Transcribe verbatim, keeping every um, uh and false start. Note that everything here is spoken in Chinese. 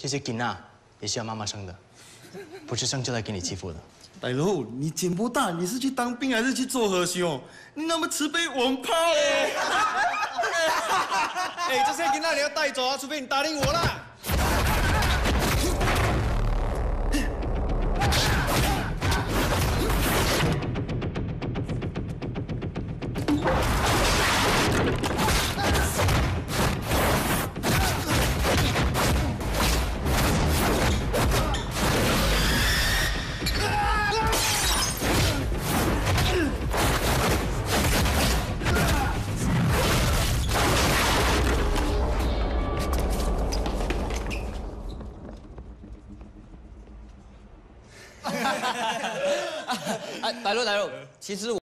这些囡仔也是要妈妈生的，不是生就来给你欺负的。 大佬，你柬埔寨你是去当兵还是去做和尚？你那么慈悲，我们怕哎。 哎，这些囡仔你要带走啊，除非你答应我啦。 哎，大佬大佬，其实我。